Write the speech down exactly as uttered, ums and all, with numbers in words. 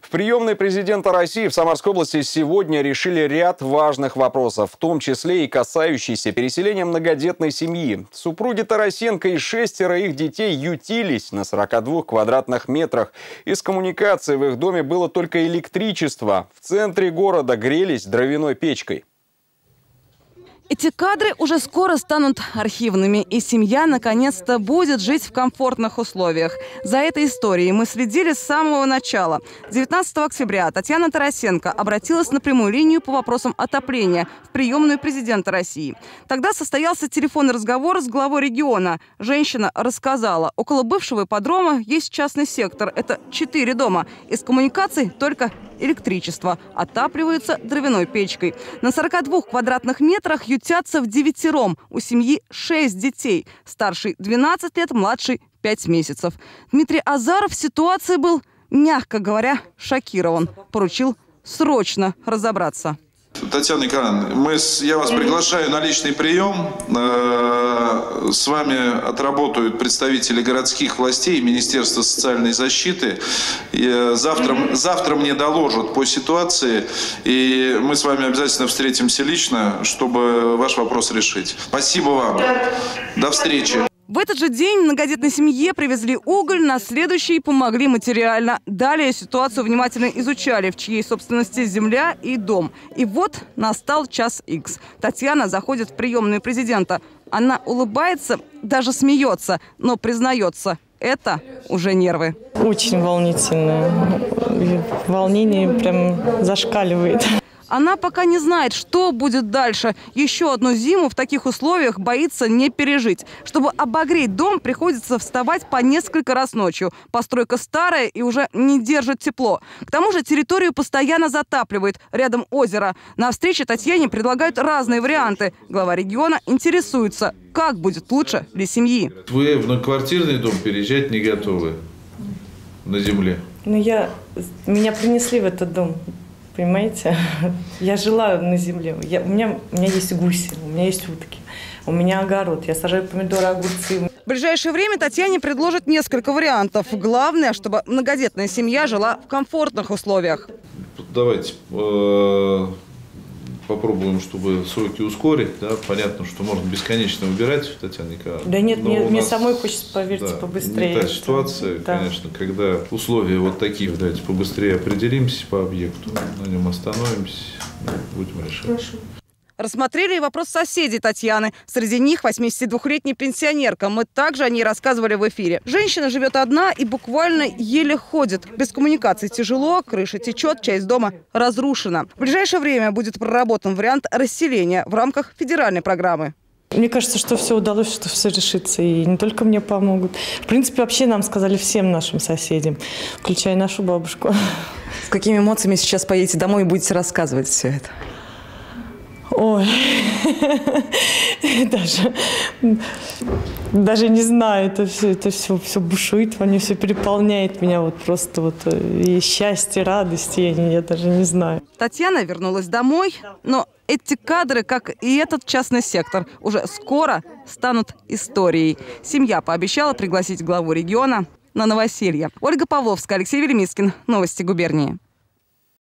В приемной президента России в Самарской области сегодня решили ряд важных вопросов, в том числе и касающиеся переселения многодетной семьи. Супруги Тарасенко и шестеро их детей ютились на сорока двух квадратных метрах. Из коммуникации в их доме было только электричество. В центре города грелись дровяной печкой. Эти кадры уже скоро станут архивными, и семья наконец-то будет жить в комфортных условиях. За этой историей мы следили с самого начала. девятнадцатого октября Татьяна Тарасенко обратилась на прямую линию по вопросам отопления в приемную президента России. Тогда состоялся телефонный разговор с главой региона. Женщина рассказала, около бывшего ипподрома есть частный сектор. Это четыре дома. Из коммуникаций только электричество. Отапливается дровяной печкой. На сорока двух квадратных метрах ютятся в девятером. У семьи шесть детей. Старший двенадцать лет, младший пять месяцев. Дмитрий Азаров в ситуации был, мягко говоря, шокирован. Поручил срочно разобраться. Татьяна Николаевна, мы с, я вас приглашаю на личный прием. Э, с вами отработают представители городских властей и Министерства социальной защиты. И завтра, завтра мне доложат по ситуации, и мы с вами обязательно встретимся лично, чтобы ваш вопрос решить. Спасибо вам. До встречи. В этот же день многодетной семье привезли уголь, на следующий помогли материально. Далее ситуацию внимательно изучали, в чьей собственности земля и дом. И вот настал час икс. Татьяна заходит в приемную президента. Она улыбается, даже смеется, но признается – это уже нервы. Очень волнительно. Волнение прям зашкаливает. Она пока не знает, что будет дальше. Еще одну зиму в таких условиях боится не пережить. Чтобы обогреть дом, приходится вставать по несколько раз ночью. Постройка старая и уже не держит тепло. К тому же территорию постоянно затапливает. Рядом озеро. На встрече Татьяне предлагают разные варианты. Глава региона интересуется, как будет лучше для семьи. Вы в многоквартирный дом переезжать не готовы на земле? Ну, я... Меня принесли в этот дом. Понимаете? Я жила на земле. Я, у, меня, у меня есть гуси, у меня есть утки, у меня огород. Я сажаю помидоры, огурцы. В ближайшее время Татьяне предложат несколько вариантов. Главное, чтобы многодетная семья жила в комфортных условиях. Давайте э, попробуем, чтобы сроки ускорить. Да? Понятно, что можно бесконечно выбирать, Татьяна Николаевна. Да нет, мне, нас, мне самой хочется, поверьте, да, побыстрее. Не та ситуация, да, конечно, когда условия вот такие. Давайте побыстрее определимся по объекту, на нем остановимся, будем решать. Хорошо. Рассмотрели и вопрос соседей Татьяны. Среди них восьмидесятидвухлетняя пенсионерка. Мы также о ней рассказывали в эфире. Женщина живет одна и буквально еле ходит. Без коммуникаций тяжело, крыша течет, часть дома разрушена. В ближайшее время будет проработан вариант расселения в рамках федеральной программы. Мне кажется, что все удалось, что все решится. И не только мне помогут. В принципе, вообще нам сказали всем нашим соседям, включая нашу бабушку. С какими эмоциями сейчас поедете домой и будете рассказывать все это? Ой, даже, даже не знаю, это все, это все, все бушует во мне, все переполняет меня вот просто вот и счастье, радость, я, я даже не знаю. Татьяна вернулась домой, но эти кадры, как и этот частный сектор, уже скоро станут историей. Семья пообещала пригласить главу региона на новоселье. Ольга Павловская, Алексей Велимицкин. Новости губернии.